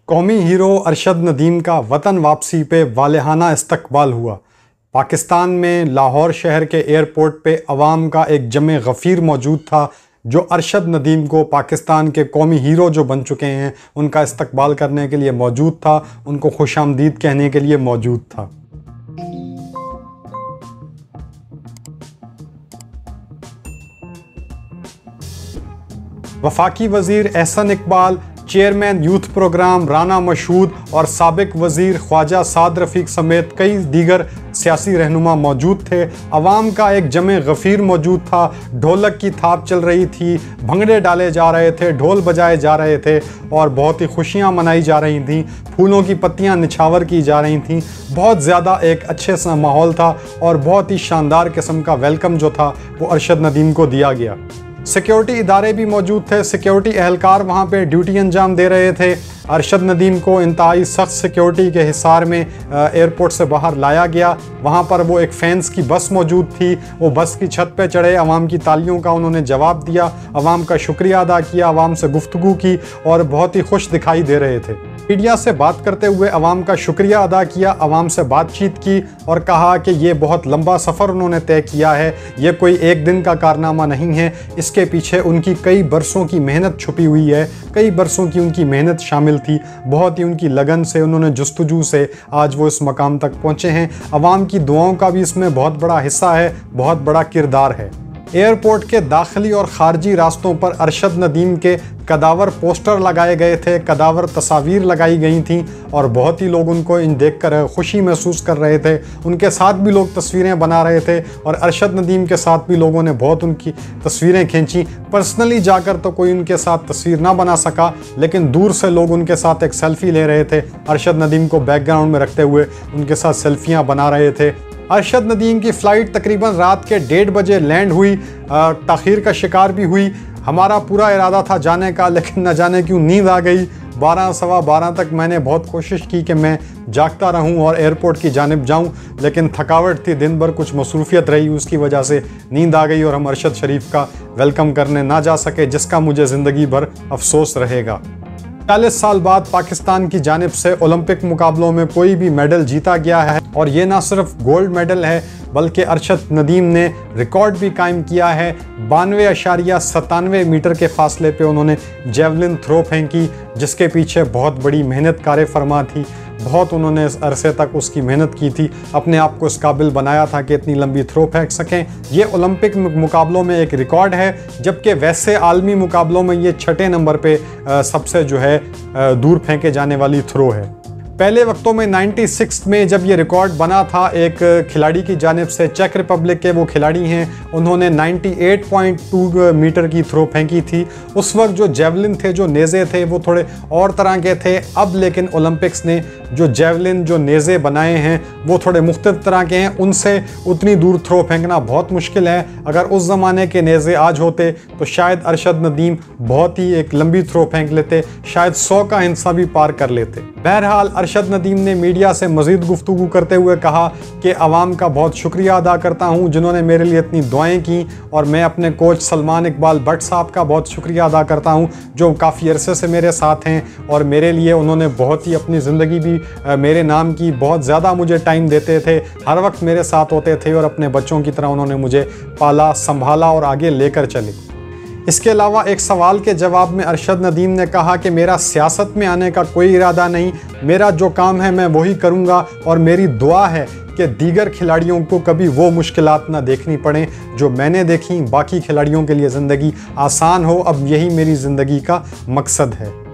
कौमी हीरो अरशद नदीम का वतन वापसी पे वालेहाना इस्तकबाल हुआ। पाकिस्तान में लाहौर शहर के एयरपोर्ट पे अवाम का एक जमे गफ़ीर मौजूद था जो अरशद नदीम को पाकिस्तान के कौमी हीरो जो बन चुके हैं उनका इस्तकबाल करने के लिए मौजूद था, उनको खुशामदीद कहने के लिए मौजूद था। वफाकी वज़ीर Ahsan Iqbal, chairman youth programme Rana Mashhood और साबिक वज़ीर ख्वाजा साद रफ़ीक समेत कई दीगर सियासी रहनुमा मौजूद थे। अवाम का एक जमे गफ़ीर मौजूद था। ढोलक की थाप चल रही थी, भंगड़े डाले जा रहे थे, ढोल बजाए जा रहे थे और बहुत ही खुशियाँ मनाई जा रही थीं। फूलों की पत्तियाँ निछावर की जा रही थीं। बहुत ज़्यादा एक अच्छे सा माहौल था और बहुत ही शानदार किस्म का वेलकम जो था वो अरशद नदीम को दिया गया। सिक्योरिटी इदारे भी मौजूद थे, सिक्योरिटी एहलकार वहाँ पे ड्यूटी अंजाम दे रहे थे। अरशद नदीम को इंतहाई सख्त सिक्योरिटी के हिसार में एयरपोर्ट से बाहर लाया गया। वहाँ पर वो एक फैंस की बस मौजूद थी, वो बस की छत पे चढ़े, अवाम की तालियों का उन्होंने जवाब दिया, अवाम का शुक्रिया अदा किया, अवाम से गुफ्तगू की और बहुत ही खुश दिखाई दे रहे थे। मीडिया से बात करते हुए अवाम का शुक्रिया अदा किया, अवाम से बातचीत की और कहा कि ये बहुत लंबा सफ़र उन्होंने तय किया है, ये कोई एक दिन का कारनामा नहीं है, इसके पीछे उनकी कई बरसों की मेहनत छुपी हुई है, कई बरसों की उनकी मेहनत शामिल थी। बहुत ही उनकी लगन से, उन्होंने जुस्तजू से आज वो इस मकाम तक पहुँचे हैं। अवाम की दुआओं का भी इसमें बहुत बड़ा हिस्सा है, बहुत बड़ा किरदार है। एयरपोर्ट के दाखिली और ख़ारजी रास्तों पर अरशद नदीम के कदावर पोस्टर लगाए गए थे, कदावर तस्वीर लगाई गई थीं और बहुत ही लोग उनको इन देखकर खुशी महसूस कर रहे थे। उनके साथ भी लोग तस्वीरें बना रहे थे और अरशद नदीम के साथ भी लोगों ने बहुत उनकी तस्वीरें खींची। पर्सनली जाकर तो कोई उनके साथ तस्वीर ना बना सका, लेकिन दूर से लोग उनके साथ एक सेल्फ़ी ले रहे थे, अरशद नदीम को बैकग्राउंड में रखते हुए उनके साथ सेल्फियाँ बना रहे थे। अरशद नदीम की फ़्लाइट तकरीबन रात के 1:30 बजे लैंड हुई, ताख़ीर का शिकार भी हुई। हमारा पूरा इरादा था जाने का, लेकिन न जाने क्यों नींद आ गई। 12 सवा 12 तक मैंने बहुत कोशिश की कि मैं जागता रहूं और एयरपोर्ट की जानिब जाऊं, लेकिन थकावट थी, दिन भर कुछ मसरूफ़ियत रही, उसकी वजह से नींद आ गई और हम अरशद शरीफ का वेलकम करने ना जा सके, जिसका मुझे ज़िंदगी भर अफसोस रहेगा। 40 साल बाद पाकिस्तान की जानिब से ओलंपिक मुकाबलों में कोई भी मेडल जीता गया है और ये ना सिर्फ गोल्ड मेडल है बल्कि अरशद नदीम ने रिकॉर्ड भी कायम किया है। 92.97 मीटर के फासले पे उन्होंने जेवलिन थ्रो फेंकी, जिसके पीछे बहुत बड़ी मेहनत कार फरमा थी। बहुत उन्होंने इस अरसे तक उसकी मेहनत की थी, अपने आप को इस काबिल बनाया था कि इतनी लंबी थ्रो फेंक सकें। ये ओलंपिक मुकाबलों में एक रिकॉर्ड है, जबकि वैसे आलमी मुकाबलों में ये 6ठे नंबर पे सबसे जो है दूर फेंके जाने वाली थ्रो है। पहले वक्तों में 96 में जब ये रिकॉर्ड बना था एक खिलाड़ी की जानिब से, चेक रिपब्लिक के वो खिलाड़ी हैं, उन्होंने 98.2 मीटर की थ्रो फेंकी थी। उस वक्त जो जेवलिन थे, जो नेज़े थे, वो थोड़े और तरह के थे। अब लेकिन ओलंपिक्स ने जो जेवलिन, जो नेज़े बनाए हैं वो थोड़े मुख्तलिफ तरह के हैं, उनसे उतनी दूर थ्रो फेंकना बहुत मुश्किल है। अगर उस ज़माने के नेज़े आज होते तो शायद अरशद नदीम बहुत ही एक लंबी थ्रो फेंक लेते, शायद 100 का हिस्सा भी पार कर लेते। बहरहाल अरशद नदीम ने मीडिया से मज़ीद गुफ्तगू करते हुए कहा कि अवाम का बहुत शुक्रिया अदा करता हूँ जिन्होंने मेरे लिए इतनी दुआएं की, और मैं अपने कोच सलमान इकबाल भट्ट साहब का बहुत शुक्रिया अदा करता हूँ जो काफ़ी अरसे से मेरे साथ हैं और मेरे लिए उन्होंने बहुत ही अपनी ज़िंदगी भी मेरे नाम की बहुत ज़्यादा मुझे टाइम देते थे, हर वक्त मेरे साथ होते थे और अपने बच्चों की तरह उन्होंने मुझे पाला, संभाला और आगे लेकर चले। इसके अलावा एक सवाल के जवाब में अरशद नदीम ने कहा कि मेरा सियासत में आने का कोई इरादा नहीं, मेरा जो काम है मैं वही करूंगा और मेरी दुआ है कि दीगर खिलाड़ियों को कभी वो मुश्किलात ना देखनी पड़ें जो मैंने देखी, बाकी खिलाड़ियों के लिए ज़िंदगी आसान हो। अब यही मेरी ज़िंदगी का मकसद है।